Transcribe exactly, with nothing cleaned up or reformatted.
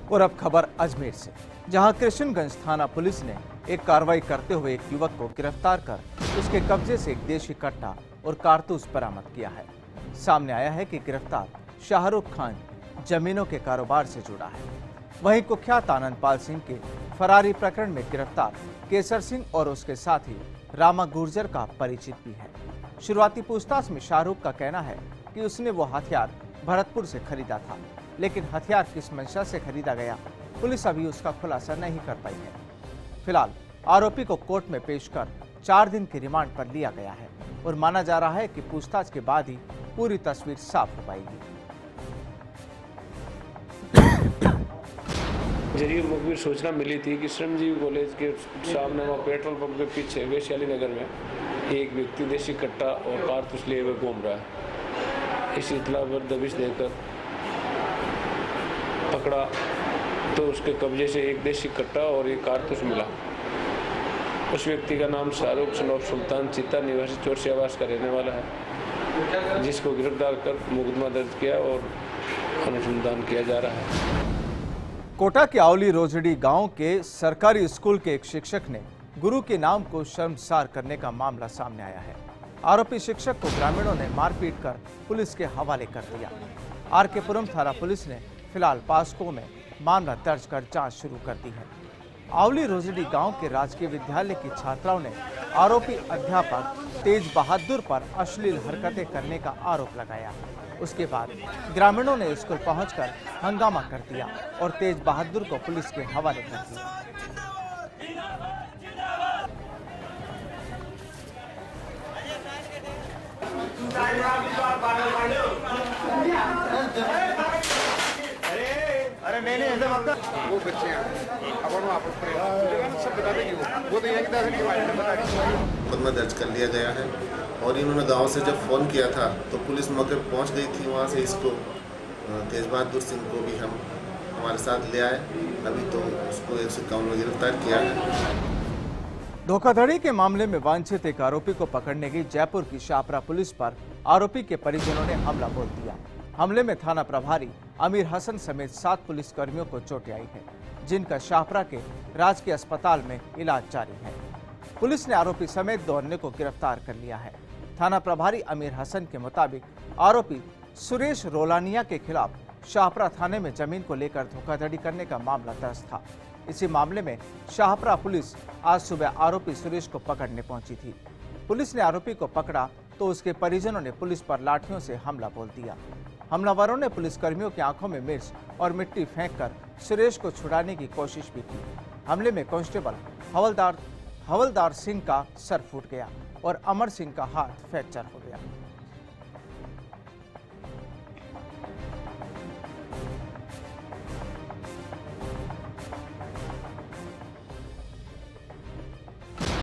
और अब खबर अजमेर से, जहां कृष्णगंज थाना पुलिस ने एक कार्रवाई करते हुए एक युवक को गिरफ्तार कर उसके कब्जे से एक देशी कट्टा और कारतूस बरामद किया है। सामने आया है कि गिरफ्तार शाहरुख खान जमीनों के कारोबार से जुड़ा है। वहीं कुख्यात आनंद पाल सिंह के फरारी प्रकरण में गिरफ्तार केसर सिंह और उसके साथी रामा गुर्जर का परिचित भी है। शुरुआती पूछताछ में शाहरुख का कहना है कि उसने वो हथियार भरतपुर से खरीदा था, लेकिन हथियार किस मंशा से खरीदा गया पुलिस अभी उसका खुलासा नहीं कर पाई है। फिलहाल आरोपी को कोर्ट में पेश कर चार दिन की रिमांड पर लिया गया है और माना जा रहा है कि पूछताछ के बाद ही पूरी तस्वीर साफ हो पाएगी। जरिए मुखबिर सूचना मिली थी कि श्रमजीवी कॉलेज के सामने वहाँ पेट्रोल पंप के पीछे वैशाली नगर में एक व्यक्ति देशी कट्टा और कारतूस लिए हुए घूम रहा है। इस इतला पर दबिश देकर पकड़ा तो उसके कब्जे से एक देशी कट्टा और एक कारतूस मिला। उस व्यक्ति का नाम शाहरुख सुल्तान चित्ता निवासी चौरसी आवास का रहने वाला है, जिसको गिरफ्तार कर मुकदमा दर्ज किया और अनुसंधान किया जा रहा है। कोटा के आवली रोजड़ी गांव के सरकारी स्कूल के एक शिक्षक ने गुरु के नाम को शर्मसार करने का मामला सामने आया है। आरोपी शिक्षक को ग्रामीणों ने मारपीट कर पुलिस के हवाले कर दिया। आर के पुरम थाना पुलिस ने फिलहाल पास्को में मामला दर्ज कर जांच शुरू कर दी है। आवली रोजड़ी गांव के राजकीय विद्यालय की छात्राओं ने आरोपी अध्यापक तेज बहादुर पर अश्लील हरकतें करने का आरोप लगाया। उसके बाद ग्रामीणों ने स्कूल पहुंचकर हंगामा कर दिया और तेज बहादुर को पुलिस के हवाले कर दिया। अरे नहीं नहीं ऐसा मत कर, वो बच्चे हैं अपन वापस करेंगे, सब बता देंगे, वो वो तो ये कि दस मिनट बाद बता देंगे। मुकदमा दर्ज कर लिया गया है और इन्होंने गांव से जब फ़ोन किया था तो पुलिस मौके पर पहुंच गई थी। वहां से इसको तेज बहादुर सिंह को भी हम हमारे साथ ले आए। अभी तो उसको एक सौ इक्यावन में गिरफ्तार किया है। धोखाधड़ी के मामले में वांछित एक आरोपी को पकड़ने गई जयपुर की शाहपुरा पुलिस पर आरोपी के परिजनों ने हमला बोल दिया। हमले में थाना प्रभारी अमीर हसन समेत सात पुलिस कर्मियों को चोटें आई है, जिनका शाहपुरा के राजकीय अस्पताल में इलाज जारी है। पुलिस ने आरोपी समेत दो अन्य को गिरफ्तार कर लिया है। थाना प्रभारी अमीर हसन के मुताबिक आरोपी सुरेश रोलानिया के खिलाफ शाहपुरा थाने में जमीन को लेकर धोखाधड़ी करने का मामला दर्ज था। इसी मामले में शाहपुरा पुलिस आज सुबह आरोपी सुरेश को पकड़ने पहुंची थी। पुलिस ने आरोपी को पकड़ा तो उसके परिजनों ने पुलिस पर लाठियों से हमला बोल दिया। हमलावरों ने पुलिसकर्मियों की आंखों में मिर्च और मिट्टी फेंककर सुरेश को छुड़ाने की कोशिश भी की। हमले में कांस्टेबल हवलदार हवलदार सिंह का सर फूट गया और अमर सिंह का हाथ फ्रैक्चर हो गया।